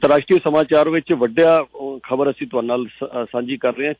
अंतरराष्ट्रीय समाचार विच वड्डा खबर असीं तुहाडे नाल साझी कर रहे हैं।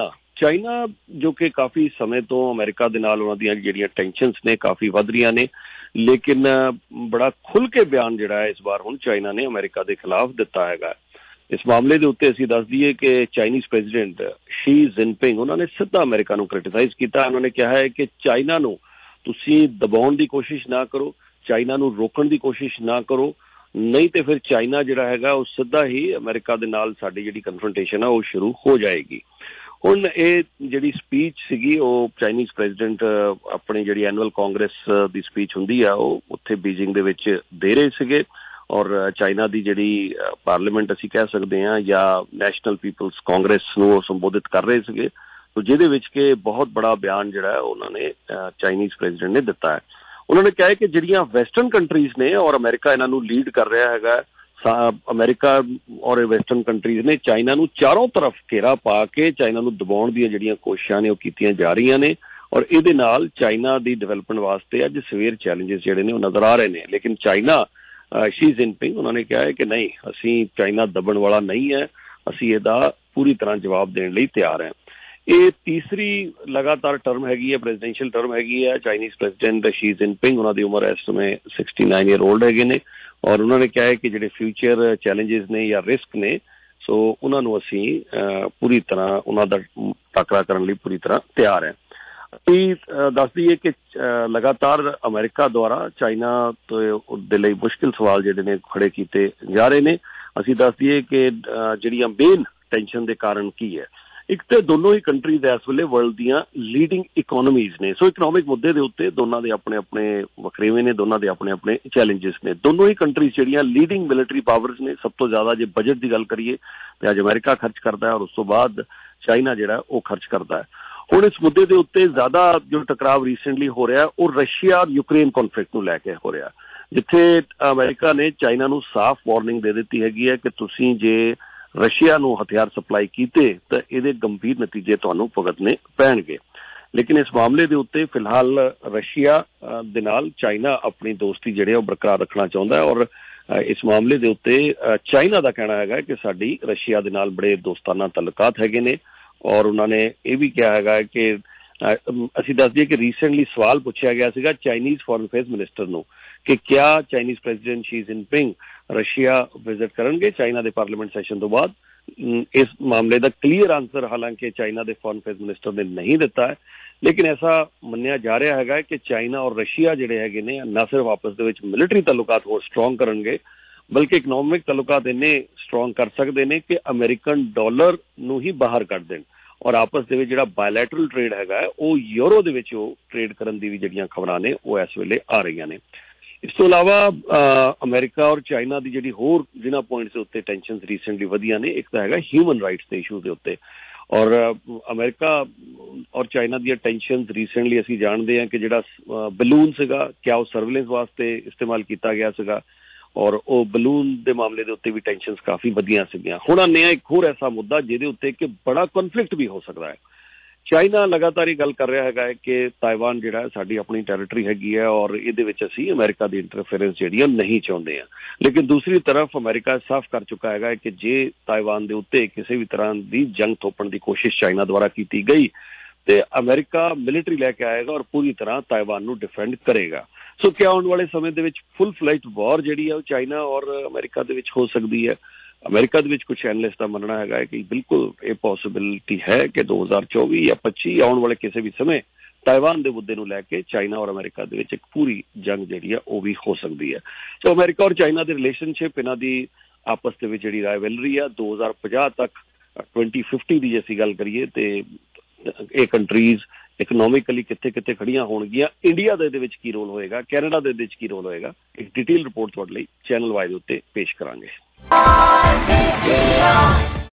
चाइना जो कि काफ़ी समय तो अमेरिका दे नाल उन्हां दीयां जिहड़ियां टेंशनस ने काफ़ी वध रहीआं ने, लेकिन बड़ा खुल के बयान जिहड़ा है इस बार हुण चाइना ने अमेरिका के खिलाफ दिता हैगा। इस मामले के उत्ते असीं दस दईए कि चाइनीज़ प्रेजिडेंट शी जिनपिंग उन्होंने सीधा अमेरिका नूं क्रिटिसाइज़ किया। उन्होंने कहा है कि चाइना नूं तुसीं दबाउण दी कोशिश ना करो, चाइना नूं रोकण दी कोशिश ना करो, नहीं तो फिर चाइना जिहड़ा हैगा वो सीधा ही अमेरिका दे नाल साडी जिहड़ी कन्फ्रंटेशन है वो शुरू हो जाएगी। हुण ये जिहड़ी स्पीच सीगी वो चाइनीज़ प्रेजिडेंट अपनी जिहड़ी एनुअल कांग्रेस दी स्पीच हुंदी आ वो उत्थे बीजिंग दे विच दे रहे सीगे और चाइना दी जिहड़ी पार्लीमेंट असीं कह सकते हैं या नैशनल पीपल्स कांग्रेस नूं संबोधित कर रहे सीगे, तो जिहदे विच कि बहुत बड़ा बयान जिहड़ा है उन्होंने चाइनीज़ प्रेजिडेंट ने दिता है। उन्होंने कहा है कि जिहड़ियां वैसटर्न कंट्रीज़ ने और अमेरिका इन्हां नूं लीड कर रहा हैगा, अमेरिका और वैसटर्न कंट्रीज़ ने चाइना नूं चारों तरफ घेरा पा के चाइना नूं दबाउण दीयां जिहड़ियां कोशिशां ने वो कीतियां जा रहीआं ने और इहदे नाल चाइना दी डिवेलपमेंट वास्ते अज सवेर चैलेंजेस जिहड़े ने वो नज़र आ रहे हैं। लेकिन चाइना शी जिनपिंग उन्होंने कहा है कि नहीं, असीं चाइना दबण वाला नहीं है, असीं इहदा पूरी तरह जवाब देण लई तैयार हैं। ये तीसरी लगातार टर्म हैगी है, प्रेजिडेंशियल टर्म हैगी है चाइनीज़ प्रेजिडेंट शी जिनपिंग। उन्होंने उम्र इस समय 69 ईयर ओल्ड हैगे ने और उन्होंने कहा है कि जिहड़े फ्यूचर चैलेंजेस ने या रिस्क ने सो उन्होंने असीं पूरी तरह उन्हां दा टाकरा करन लई पूरी तरह तैयार हैं। असीं दस दईए कि लगातार अमेरिका द्वारा चाइना तो दे लई मुश्किल सवाल जिहड़े ने खड़े कीते जा रहे ने। असीं दस दईए कि जिहड़ियां मेन टेंशन के कारण की है, एक तो दोनों ही कंट्रीज इस वेले वर्ल्ड दियां लीडिंग इकोनॉमीज ने। सो इकनॉमिक मुद्दे के उत्ते दोनों के अपने अपने वखरेवे ने, दोनों के अपने अपने चैलेंजेस ने। दोनों ही कंट्रीज जिहड़ियां लीडिंग मिलिटरी पावर्स ने, सब तो ज़्यादा जे बजट की गल करिए तो अज अमेरिका खर्च करता है और उस तो बाद चाइना जिहड़ा वो खर्च करता है। हुण इस मुद्दे के उत्ते ज़्यादा जो टकराव रीसेंटली हो रहा है वो रशिया और यूक्रेन कॉन्फ्लिक्ट नूं लैके हो रहा, जिथे अमेरिका ने चाइना नूं साफ वार्निंग दे दी हैगी है कि तुसीं जे रशिया नूं हथियार सप्लाई कीते तो ये गंभीर नतीजे तुहानूं भुगतने पैणगे। लेकिन इस मामले के उत्ते फिलहाल रशिया दे नाल चाइना अपनी दोस्ती जिहड़ी बरकरार रखना चाहुंदा है और इस मामले के उत्ते चाइना का कहना है कि साडी रशिया दे नाल बड़े दोस्ताना तल्लुकात हैगे ने और उन्होंने ये भी कहा है कि असीं दस दईए कि रीसेंटली सवाल पूछा गया सीगा चाइनीज़ फॉरेन अफेयर्स मिनिस्टर नूं कि क्या Chinese president Xi Jinping Russia visit करेंगे चाइना के पार्लीमेंट सैशन तो बाद। इस मामले का क्लीयर आंसर हालांकि चाइना के फॉरेन अफेयर्स मिनिस्टर ने नहीं दिता है, लेकिन ऐसा मन्निया जा रहा है कि चाइना और रशिया जिहड़े हैगे ने न सिर्फ आपस दे विच मिलिटरी तल्लुकात होर स्ट्रोंग करेंगे बल्कि इकनॉमिक तल्लुकात इन्ने स्ट्रोंग कर सकते हैं कि अमेरिकन डॉलर नूं ही बाहर कढ देण और आपस दे विच जिहड़ा बायलैटरल ट्रेड हैगा वो यूरो दे विच ट्रेड करन दी भी जिहड़ियां खबरां ने वो इस वेले आ रही ने। इस तो इलावा अमेरिका और चाइना की जिहड़ी होर जिन्हां पॉइंट्स उत्ते टेंशन रीसेंटली वधियां ने, एक तो हैगा ह्यूमन राइट्स के इशू के उत्ते और अमेरिका और चाइना दी टेंशन रीसेंटली असीं जानते हैं कि जिहड़ा बलून सीगा क्या वो सर्विलेंस वास्ते इस्तेमाल किया गया सीगा और वो बलून के मामले के उत्ते भी टेंशन काफ़ी वधियां सीगियां। हुण आने एक होर ऐसा मुद्दा जिहदे उत्ते कि बड़ा कॉन्फ्लिक्ट भी हो सकता है। चाइना लगातार ये गल कर रहा है कि ताइवान जिहड़ा है साडी अपनी टैरेटरी हैगी है और इहदे विच असीं अमेरिका की इंटरफेरेंस जिहड़ी नहीं चाहुंदे हैं। लेकिन दूसरी तरफ अमेरिका साफ कर चुका है कि जे ताइवान के उत्ते किसी भी तरह की जंग थोपण की कोशिश चाइना द्वारा की गई तो अमेरिका मिलिटरी लैके आएगा और पूरी तरह ताइवान नूं डिफेंड करेगा। सो क्या आने वाले समय दे विच फुल फ्लैट वॉर जिहड़ी है चाइना और अमेरिका दे विच हो सकती है। अमेरिका दे विच कुछ एनालिस्ट का मनना है कि बिल्कुल ये पॉसिबिलिटी है कि 2024 या 25 आने वाले किसी भी समय ताइवान के मुद्दे नूं लैके चाइना और अमेरिका दे विच एक पूरी जंग जिहड़ी है वो भी हो सकती है। सो अमेरिका और चाइना की रिलेशनशिप इन्हां दी आपस दे विच जिहड़ी राइवलरी है 2050 तक 2050 की जे असीं गल करिए तो ये कंट्रीज़ इकनॉमिकली कित्थे कित्थे खड़ियां होणगियां, इंडिया दे विच की रोल होएगा, कैनेडा दे विच की रोल होएगा, एक डिटेल रिपोर्ट तुहाडे लई चैनल वाइज उत्ते पेश करांगे।